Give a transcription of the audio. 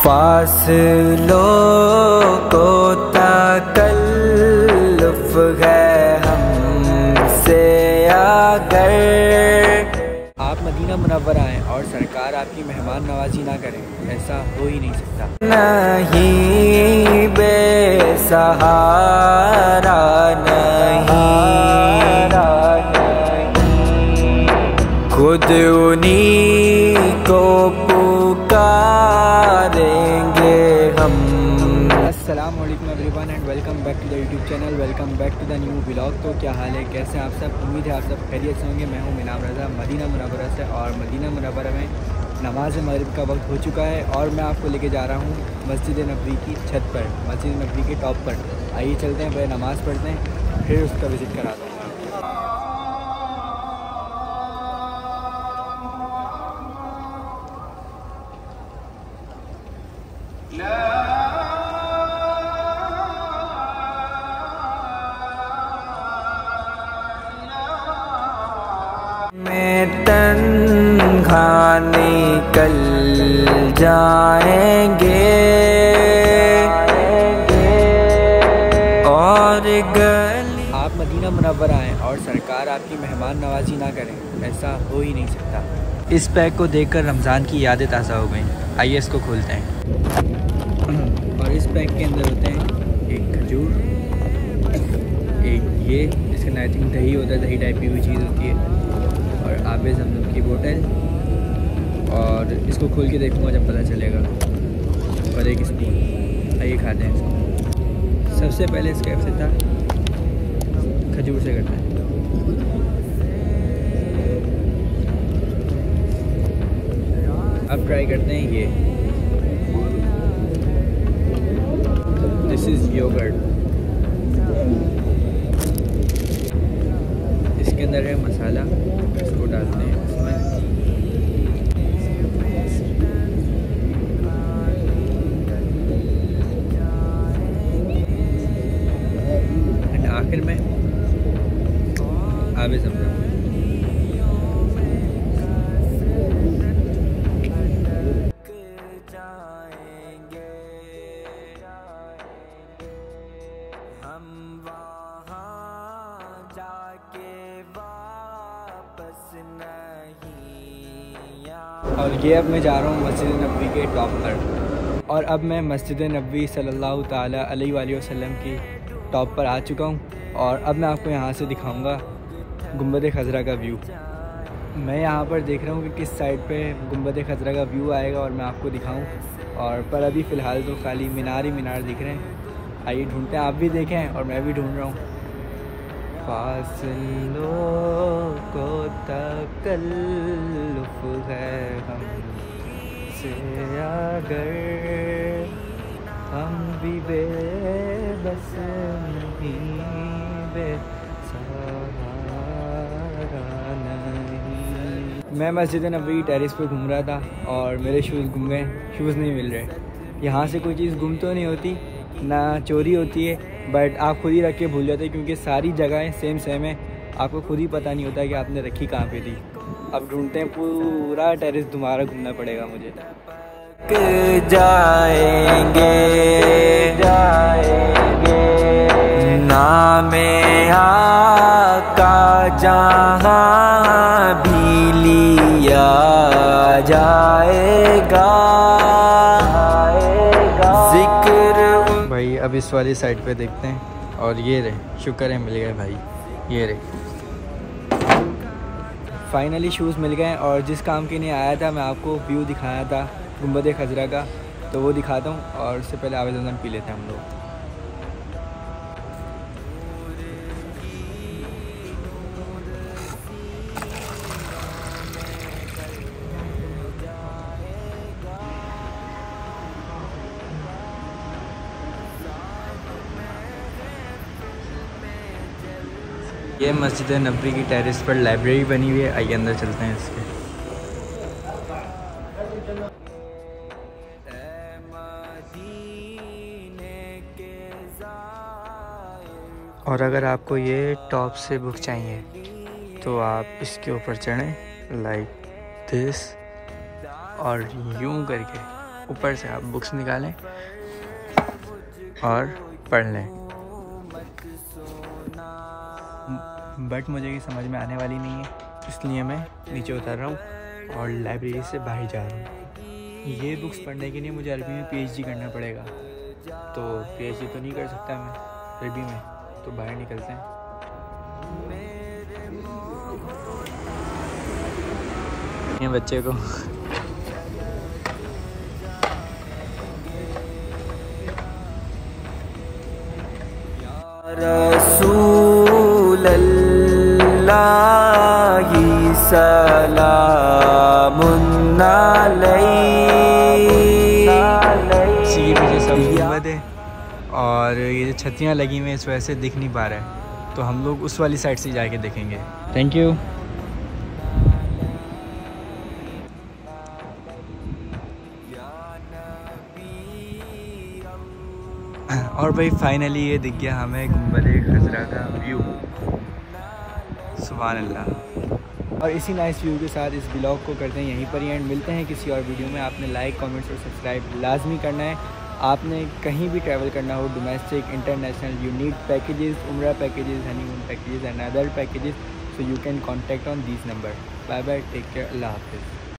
फासलों को तकल्लुफ़ है हमसे अगर आप मदीना मुनव्वरा आएँ और सरकार आपकी मेहमान नवाजी ना करें, ऐसा हो ही नहीं सकता। नहीं बेसहारा नहीं, खुद उन्हीं को पुकारेंगे हम। अस्सलाम वालेकुम everyone and welcome back to the YouTube channel, welcome back to the new vlog. तो क्या हाल है, कैसे हैं आप सब? उम्मीद है आप सब खैरियत से होंगे। मैं हूं मिनाम रज़ा मदीना मुनव्वरा से, और मदीना मुनव्वरा में नमाज मगरिब का वक्त हो चुका है और मैं आपको लेके जा रहा हूं मस्जिद नबवी की छत पर, मस्जिद नबवी के टॉप पर। आइए चलते हैं, पहले नमाज़ पढ़ते हैं, फिर उसका विज़िट कराता हूँ। में तन्हा निकल जाएंगे और गली। आप मदीना मुनव्वरा आएँ और सरकार आपकी मेहमान नवाजी ना करें, ऐसा हो ही नहीं सकता। इस पैक को देखकर रमज़ान की यादें ताज़ा हो गई। आइए इसको खोलते हैं। और इस पैक के अंदर होते हैं एक खजूर, एक ये इसका आई थिंक दही होता है, दही टाइप की कोई चीज़ होती है, और आबे ज़मज़म की बोतल, और इसको खोल के देखूँगा जब पता चलेगा, और एक स्पून। आइए खाते हैं इसको। सबसे पहले इसका इफ्तिताह खजूर से करते हैं। अब ट्राई करते हैं ये, दिस इज़ योगर्ट। इसके अंदर है मसाला, इसको डालते हैं इसमें। एंड आखिर में आबे ज़मज़म। और ये अब मैं जा रहा हूँ मस्जिद नबवी के टॉप पर, और अब मैं मस्जिद नबवी सल्लल्लाहु ताला अलैहि वसल्लम की टॉप पर आ चुका हूँ, और अब मैं आपको यहाँ से दिखाऊंगा गुंबद खज़रा का व्यू। मैं यहाँ पर देख रहा हूँ कि किस साइड पे गुंबद खज़रा का व्यू आएगा और मैं आपको दिखाऊँ, और पर अभी फ़िलहाल तो खाली मीनार ही मीनार दिख रहे हैं। आइए ढूंढते हैं, आप भी देखें और मैं भी ढूंढ रहा हूँ। फासलों को तकल्लुफ़ है हमसे अगर हम भी बेबस नहीं, बेसहारा नहीं। मैं मस्जिद नबवी टेरेस पे घूम रहा था और मेरे शूज़ गुम गए, शूज़ नहीं मिल रहे। यहाँ से कोई चीज़ गुम तो नहीं होती, ना चोरी होती है, बट आप खुद ही रख के भूल जाते हैं, क्योंकि सारी जगहें सेम है, आपको खुद ही पता नहीं होता कि आपने रखी कहाँ पे थी। अब ढूंढते हैं, पूरा टेरेस दोबारा घूमना पड़ेगा मुझे। जाएंगे नामे आका जहाँ भी लिया जाएगा जिक्र। भाई अब इस वाली साइड पे देखते हैं, और ये रहे, शुक्र है मिल गए भाई, ये रहे फाइनली शूज़ मिल गए। और जिस काम के लिए आया था, मैं आपको व्यू दिखाया था गुंबद खज़रा का, तो वो दिखाता हूँ, और उससे पहले आबे ज़मज़म पी लेते हैं हम लोग। ये मस्जिद नबवी की टेरेस पर लाइब्रेरी बनी हुई है। आइए अंदर चलते हैं इसके। और अगर आपको ये टॉप से बुक चाहिए तो आप इसके ऊपर चढ़ें लाइक दिस और यूं करके ऊपर से आप बुक्स निकालें और पढ़ लें। बट मुझे ये समझ में आने वाली नहीं है, इसलिए मैं नीचे उतर रहा हूँ और लाइब्रेरी से बाहर जा रहा हूँ। ये बुक्स पढ़ने के लिए मुझे अरबी में PhD करना पड़ेगा, तो PhD तो नहीं कर सकता मैं अरबी में, तो बाहर निकलते हैं। ये बच्चे को रसूल अल्लाह सलामुन अलैहि। सी के पीछे सब गुंबद है और ये जो छतरियाँ लगी हुई हैं इस वजह से दिख नहीं पा रहा है, तो हम लोग उस वाली साइड से जाके देखेंगे। Thank you. और भाई फाइनली ये दिख गया हमें गुंबद खजरा का व्यू। सुभान अल्लाह। और इसी नाइस व्यू के साथ इस ब्लॉग को करते हैं यहीं पर ही एंड। मिलते हैं किसी और वीडियो में। आपने लाइक, कमेंट्स और सब्सक्राइब लाजमी करना है। आपने कहीं भी ट्रैवल करना हो, domestic, international, you need packages, उम्रा packages, honeymoon packages and other packages, so you can contact on these number. Bye bye, take care, Allah Hafiz.